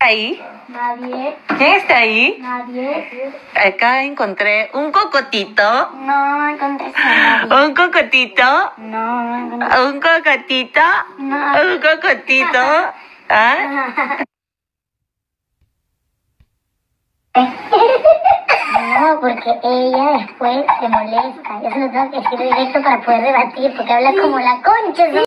ahí? Nadie. ¿Quién está ahí? Nadie. Acá encontré un cocotito. No encontré a nadie. ¿Un cocotito? No encontré. ¿Un cocotito? No. ¿Un cocotito? ¿Ah? No, porque ella después se molesta. Yo se lo tengo que decir directo para poder debatir, porque habla como la concha.